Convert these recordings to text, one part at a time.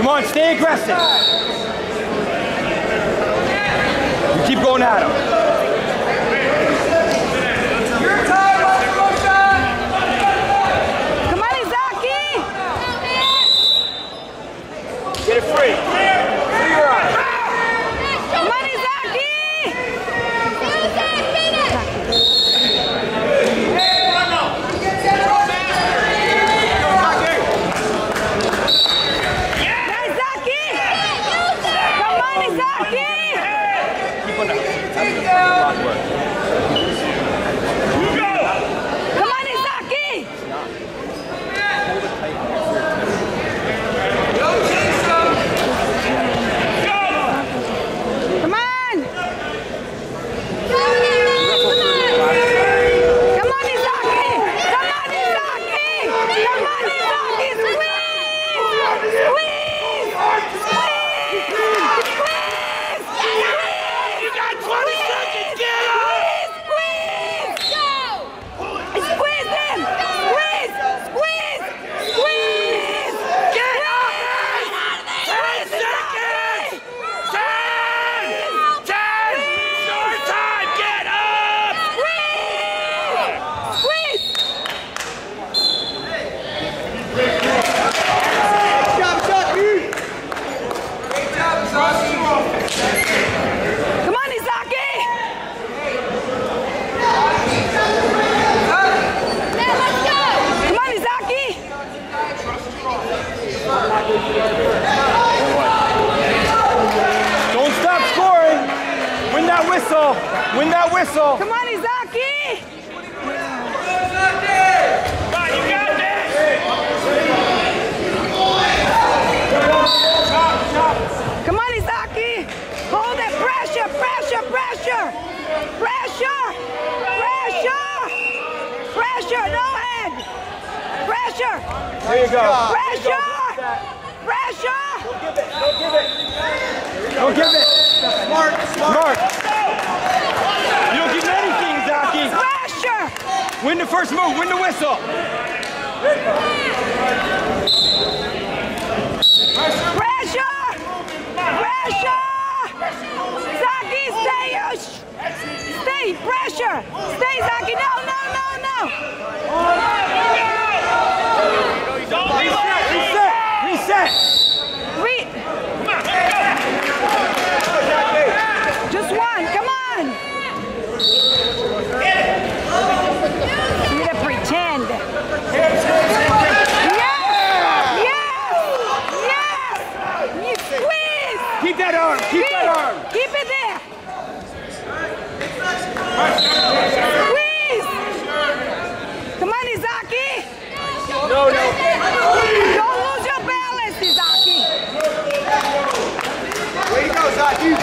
Come on, stay aggressive. You keep going at him. Come on, Izaki! Get it free. Free your eyes. Come on, Izaki! Keep on that. Come on, Izaki! Come on! Come on, Izaki! Come on, Izaki! Come on, Izaki! Squeeze! Squeeze! You got 20 seconds, get up! Squeeze him! Squeeze! Squeeze! Squeeze! Get up! 10 Squeeze seconds! 10! 10! Short time! Get up! Squeeze! Come on, Izaki! Come on, Izaki! Don't stop scoring. Win that whistle. Win that whistle. Come on, Izaki! Come on, you got this! Come on, Izaki! Hold it! Pressure! Pressure! Pressure! Pressure! Pressure! Pressure! No head! Pressure! There you go. Pressure! Pressure! Don't give it. Don't give it. Smart. Smart. You don't give anything, Izaki. Pressure! Win the first move. Win the whistle. Pressure! Pressure! Zaki, stay! Stay! Pressure! Stay, Zaki! No, no, no, no! Reset. Reset. Just one, come on! You need to pretend. Yes! Yes! Yes! You squeeze! Keep that arm. Keep that arm. Keep it there! Squeeze! Come on, Izaki! No. Don't lose your balance, Izaki! Way to go, Izaki.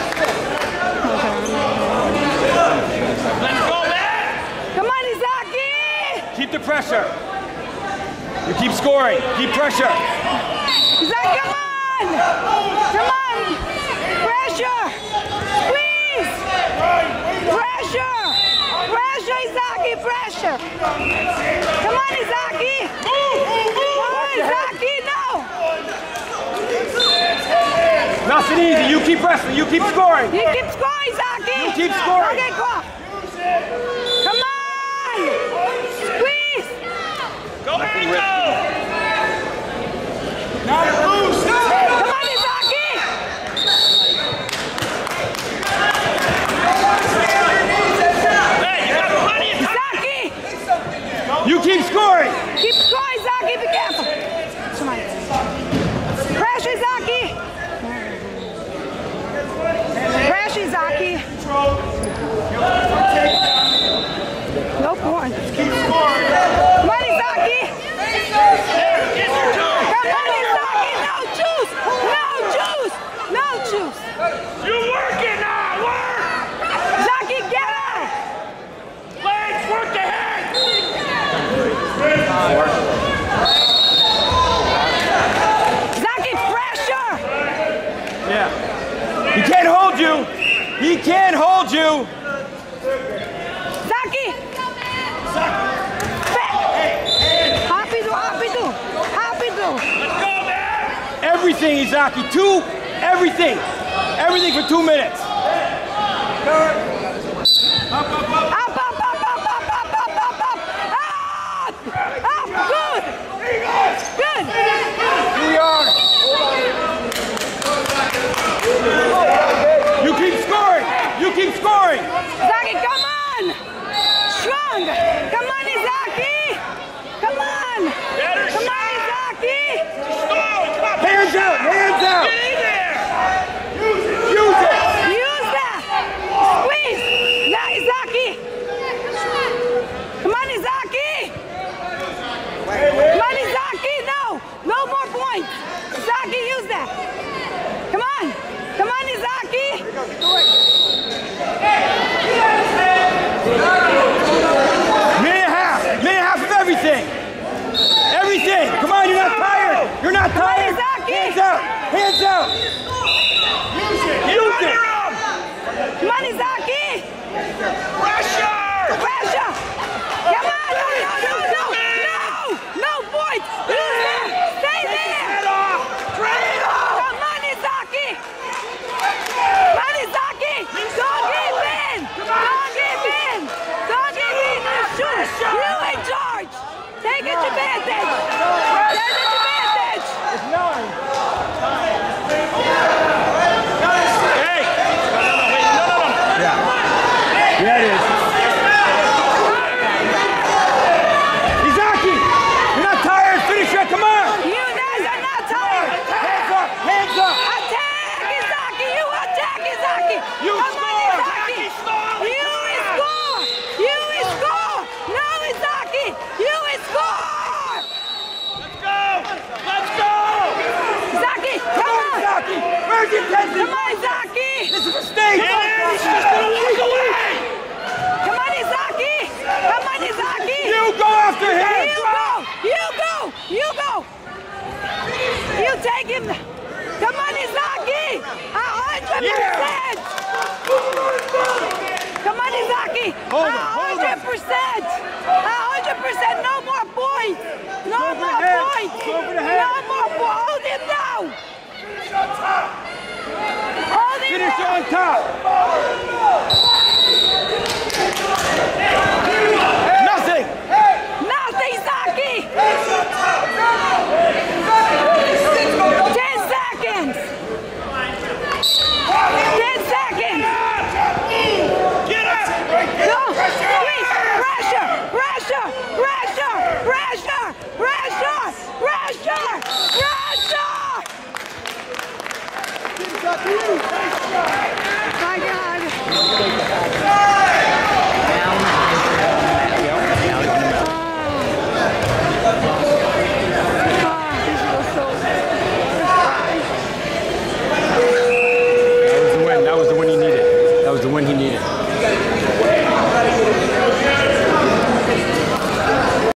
Let's go, man! Come on, Izaki! Keep the pressure. You keep scoring. Keep pressure. Izaki, come on! Come on! Pressure! Squeeze! Pressure! Pressure, Izaki! Pressure! Come on, Izaki! Come on, Izaki! No! Nothing easy. You keep wrestling. You keep scoring. You keep scoring, Izaki! You keep scoring. Okay, go! Come on! Squeeze! Go, Rico! Come on, Izaki! Hey, you got plenty of time! Izaki! You keep scoring. Keep scoring, Izaki! Be careful! Come on. Pressure, Izaki! Pressure, Izaki! No point. Keep scoring. Come on, Izaki! Get your two! Come on, Izaki! No juice! No juice! No juice! You working now! Work! Izaki, get her! Legs, work the head! Izaki, pressure! Yeah. He can't hold you. He can't hold you. Izaki! Rápido, rápido! Rápido! Let's go, man! Every everything, Izaki. Everything. Everything for 2 minutes. Up, up, up, up, up, up, up, up, up, up, up. Up, good. Good. Here we are. You keep scoring. You keep scoring. Izaki, come on. Strong. Come on, Izaki. Come on. Come on, Izaki. Hands out. Hands out. Get in there! Use it. Use that. Squeeze. Now, Izaki. Come on, Izaki. Come on, Izaki. No more points. Izaki, use that. Come on. Come on, Izaki. Minute and a half of everything. Everything. Come on, you're not tired. You're not tired. Izaki. Hands out. Hands out. Use it. Come on, Izaki. Pressure! Pressure. Come on. No points. Use that. Stay there. Head off! Trade off! Come on, Izaki. Come on, Izaki. Don't give in. Don't give in. Don't give in. You shoot. You in charge. Take advantage. Take advantage. It's 9. Hey! No. Yeah. Yeah, it is. Izaki, you're not tired. Finish it. Come on. You guys are not tired. Hands up. Hands up. Attack, Izaki. You attack, Izaki. You Come on, score. Izaki. Izaki, You score. You score. No, Izaki. You score. Let's go! Izaki, Come come on, on. Izaki. Where's your intensity? Come on, Izaki. This is a stage. He's just gonna walk away! Come on, Izaki. Come on, Izaki. You go after him. You go. You take him. Come on, Izaki. 100%. Come on, Izaki. Hold it. 100%. 100%. No more points. No Go for the more head. points. Go for the head. No more points. Hold him now. Hold him Finish now. on top. Nothing. Nothing, Izaki. 10 seconds. 10 seconds. Get up! Go. Squeeze. Pressure. Pressure. Pressure. Pressure. Pressure. Pressure. Pressure. My God. This was so That was the win. That was the win he needed. That was the win he needed.